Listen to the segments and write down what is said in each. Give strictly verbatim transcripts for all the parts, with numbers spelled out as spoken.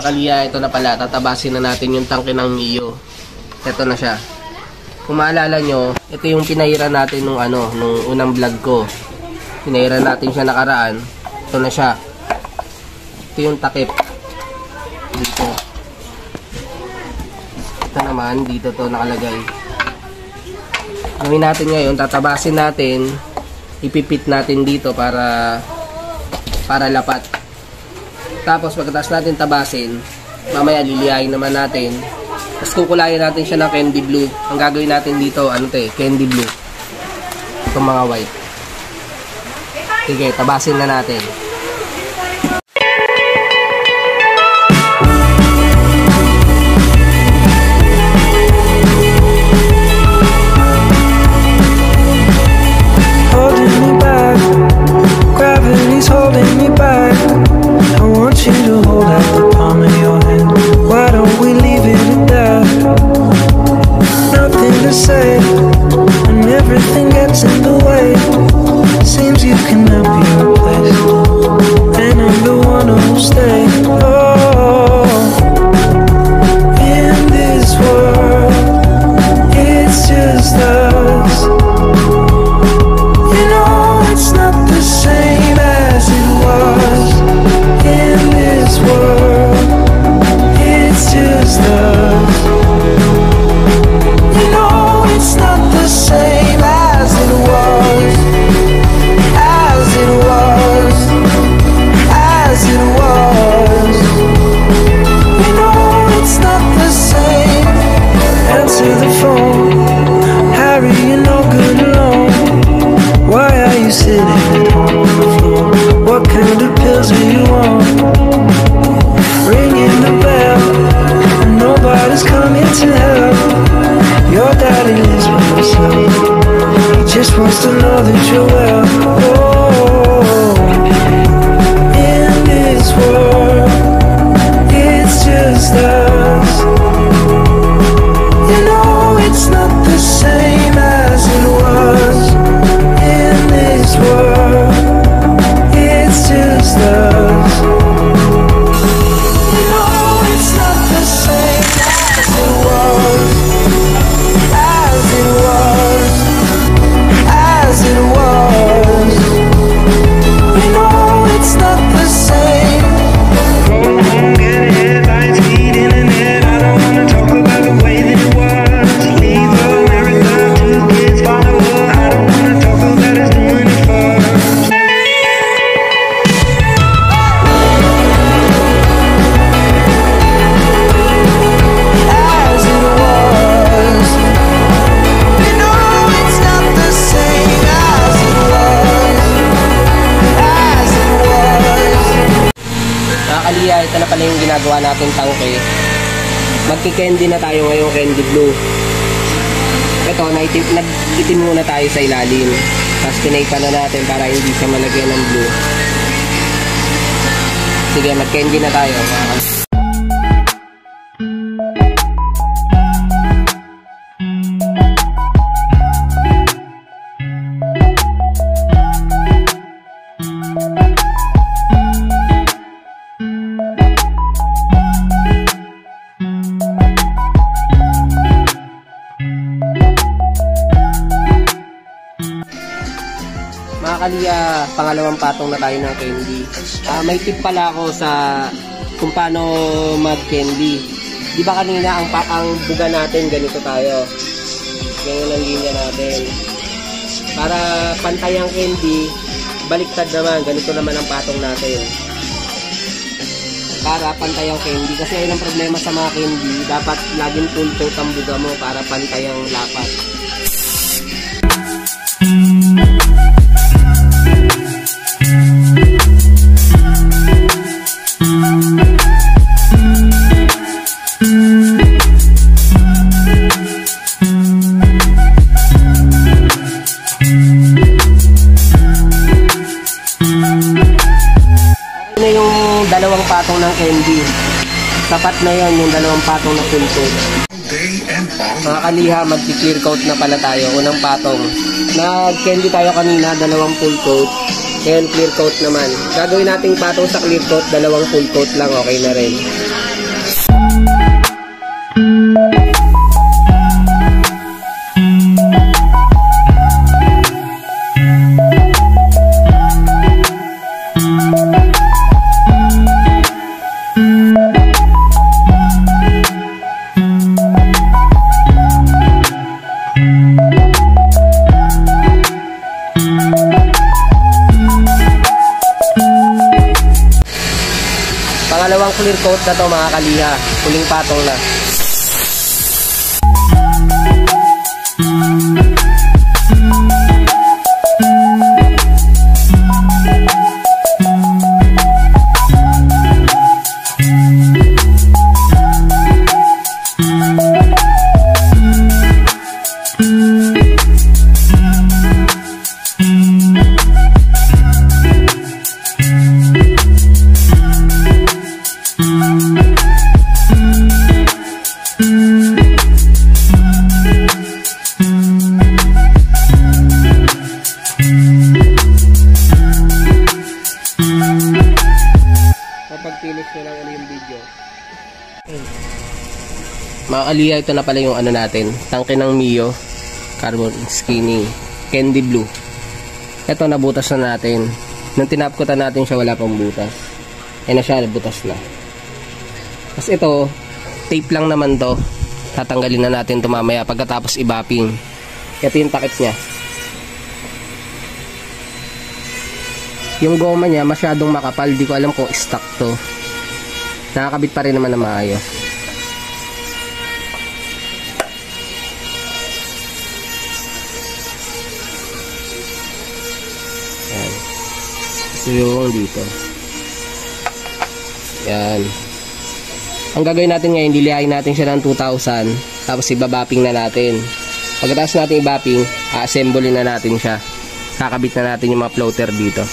Mga kaliya, ito na pala, tatabasin na natin yung tangke ng Mio. Ito na siya. Kung maalala nyo, ito yung pinahiran natin nung ano, nung unang vlog ko. Pinahiran natin siya nakaraan. Ito na siya. Ito yung takip. Dito. Ito naman, dito to nakalagay. Gawin natin ngayon, tatabasin natin, ipipit natin dito para para lapat. Tapos pagkatapos natin tabasin, mamaya liliyahin naman natin. Tapos kukulayan natin siya ng candy blue. Ang gagawin natin dito, ano to eh, candy blue. Itong mga white. Sige, tabasin na natin. Holding me back, gravity's holding me back. I want you to hold out the palm of your hand. Why don't we leave it at that? Nothing to say, and everything gets in the way. Seems you cannot be replaced, and I'm the one who'll stay. Oh, in this world, it's just us. You know it's not the same as it was. In this world, it's just us. You know it's not the same as it was. As it was. As it was. You know it's not the same. Answer the phone, Harry, you're no good alone. Why are you sitting at home on the floor? What kind of pills are you on? Ringing the bell, and nobody's coming to help. Your daddy lives by himself. He just wants to know that you're well. Oh, in this world, it's just us. You know it's not the same as it was. In this world, it's just us. You know it's not the same as it was. As it was. As it was. You know it's not the same. Go home, get a headlights, feed internet. I don't wanna talk about the way that it was. Leave America, two kids, follow her. I don't wanna talk about us doing it first. As it was. You know it's not the same as it was. As it was. Mga kaliya, ito na pala yung ginagawa natin tangke. Magki-candy na tayo ngayong candy blue. Ito, naitim, nag-itim muna tayo sa ilalim. Tapos pinaypa na natin para hindi siya malagyan ng blue. Sige, mag-candy na tayo. Mga kaliya. Mga kaliya, pangalawang patong na tayo ng candy. Uh, may tip pala ako sa kung paano mag-candy. Di ba kanina ang, ang buga natin, ganito tayo. Ganyan ang linya natin. Para pantay ang candy, baliktad naman, ganito naman ang patong natin. Para pantay ang candy. Kasi ayun ang problema sa mga candy, dapat laging full coat ang buga mo para pantay ang lapat. Dalawang patong ng candy. Sapat na yan yung dalawang patong na full coat. Mga kaliha, mag-clear coat na pala tayo. Unang patong. Nag-candy tayo kanina, dalawang full coat. Ngayon, clear coat naman. Gagawin nating patong sa clear coat, dalawang full coat lang, okay na rin. Pangalawang clear coat na to mga kaliha. Huling patong na. Pag-finish nyo lang ano yung video. Mga kaliha, ito na pala yung ano natin. Tangke ng Mio Carbon Skinny Candy Blue. Ito nabutas na natin. Nung tinapkutan natin siya, wala pang butas. Ayun na siya, nabutas na. Tapos ito, tape lang naman to. Tatanggalin na natin ito mamaya pagkatapos i-bapping. Ito yung takip niya. Yung goma niya masyadong makapal, di ko alam kung stock to. Nakakabit pa rin naman na maayos. Yan. Ito yung dito. Yan. Ang gagawin natin ngayon, dilihain natin siya ng two thousand. Tapos ibabapping na natin. Pagkatapos natin i-bapping, a-assemble na natin siya. Kakabit na natin yung mga floater dito.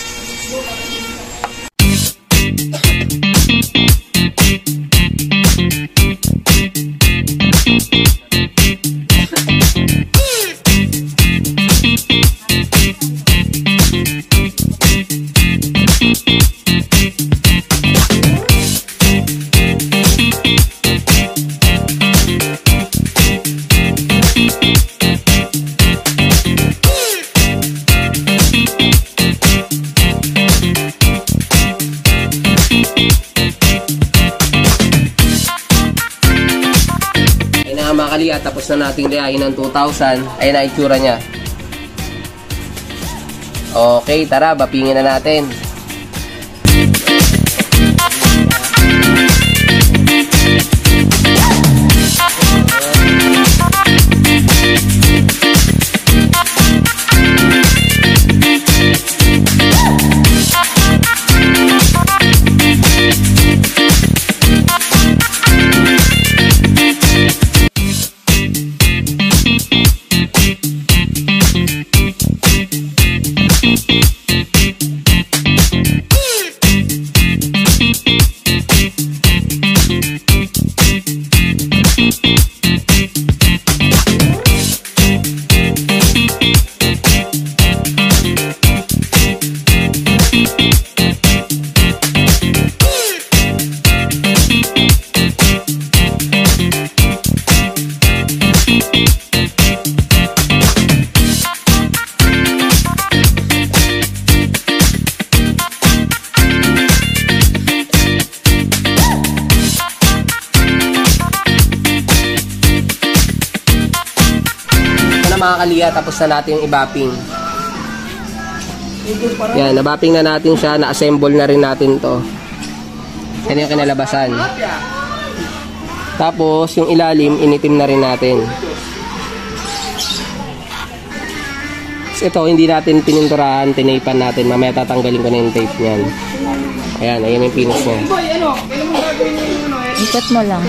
Mga kaliha, tapos na nating lihain ng two thousand. Ayan na itsura niya. Okay, tara, bapingin na natin. Mga kaliha, tapos na natin yung i-bapping. Yan, na-bapping na natin siya, na-assemble na rin natin to. Yan yung kinalabasan. Tapos yung ilalim, initim na rin natin. Ito, hindi natin pininturahan, tinaypan natin. Mamaya tatanggalin ko na yung tape niyan. Ayan, ayan yung finish niya. Ikot mo lang.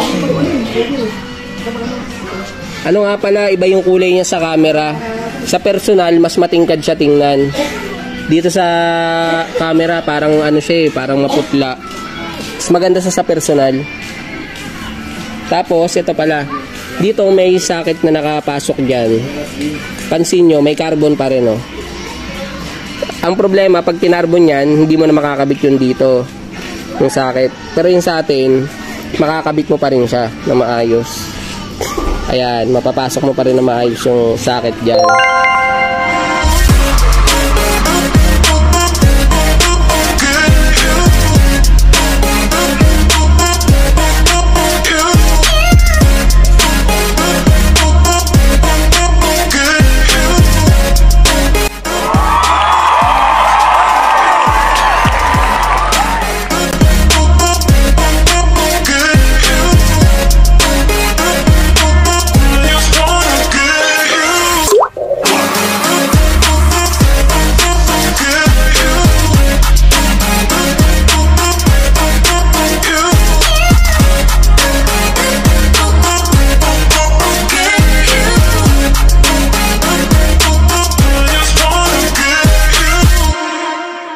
Ano nga pala, iba yung kulay niya sa camera. Sa personal, mas matingkad siya tingnan. Dito sa camera, parang ano siya eh, parang maputla. Mas maganda sa sa personal. Tapos, ito pala. Dito may socket na nakapasok dyan. Pansin nyo, may carbon pa rin, oh. Ang problema, pag tinarbon yan, hindi mo na makakabit yun dito. Yung socket. Pero yung sa atin, makakabit mo pa rin siya na maayos. Ayan, mapapasok mo pa rin na maayos yung socket dyan.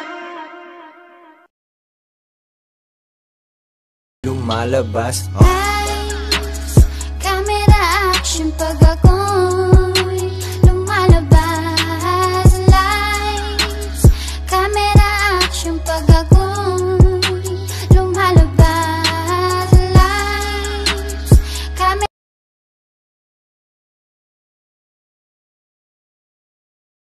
Lumalabas, oh.